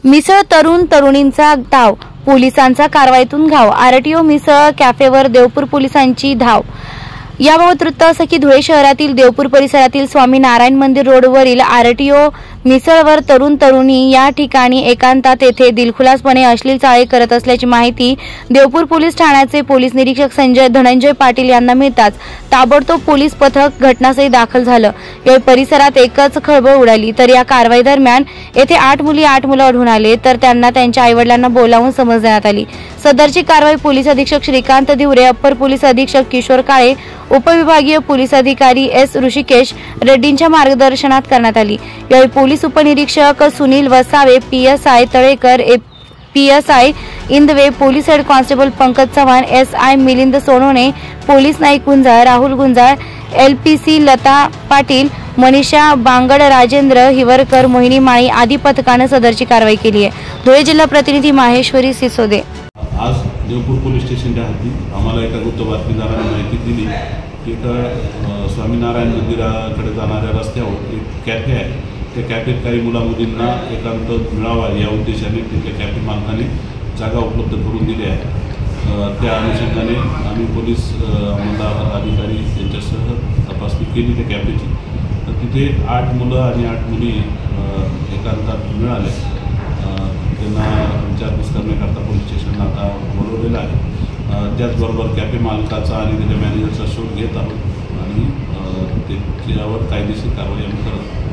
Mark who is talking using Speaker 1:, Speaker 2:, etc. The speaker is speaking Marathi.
Speaker 1: मिसळ तरुण तरुणींचा धाव, पोलिसांचा कारवाईतून घाव। आरटीओ मिसळ कॅफेवर देवपूर पोलिसांची धाव। याबाबत वृत्त असं की धुळे शहरातील देवपूर परिसरातील स्वामी नारायण मंदिर रोडवरील आरटीओ मिसळवर तरुण तरुणी या ठिकाणी एकांतात येथे दिलखुलासपणे अश्लील चाळे करत असल्याची माहिती देवपूर पोलीस ठाण्याचे पोलीस निरीक्षक संजय धनंजय पाटील यांना मिळताच ताबडतोब पोलीस पथक घटनास्थळी दाखल झालं। या परिसरात एकच खळबळ उडाली। तर या कारवाई दरम्यान येथे 8 मुलं आढळून आले, तर त्यांना त्यांच्या आईवडिलांना बोलावून समज देण्यात आली। सदरची कारवाई पोलीस अधीक्षक श्रीकांत दिवरे, अप्पर पोलीस अधीक्षक किशोर काळे, उपविभागीय पोलीस अधिकारी एस ऋषिकेश रेड्डींच्या मार्गदर्शनात करण्यात आली। यावेळी पोलीस उपनिरीक्षक Sunil Vasave, PSI Talekar, PSI Indave, police head constable Pankaj Chavan, SI Milind Sonawane, police naik Gunjal, Rahul Gunjal, LPC Lata Patil, Manisha Bangad, Rajendra Hivarkar, Mohini Mali आदी पथकाने सदरची कारवाई केली आहे। धुळे जिल्हा प्रतिनिधी माहेश्वरी सिसोदे।
Speaker 2: आज देवपूर पोलीस स्टेशनच्या हद्दीत आम्हाला एका गुप्त बातमीदाराने माहिती दिली की स्वामीनारायण मंदिराकडे जाणाऱ्या रस्त्यावर एक कॅफे आहे। त्या कॅफेत काही मुलामुलींना एकांत मिळावा या उद्देशाने तिथल्या कॅफे मालकाने जागा उपलब्ध करून दिली आहे। त्या अनुषंगाने आम्ही पोलीस अंमलदार अधिकारी यांच्यासह तपासणी केली त्या कॅफेची। तर तिथे 8 मुलं आणि 8 मुली एकांतात मिळाले। त्यांना विचारपूस करण्याकरता पोलीस स्टेशनला आता बोलवलेलं आहे। त्याचबरोबर कॅफे मालकाचा आणि त्याच्या मॅनेजरचा शोध घेत आहोत आणि त्याच्यावर कायदेशीर कारवाई आम्ही करत आहोत।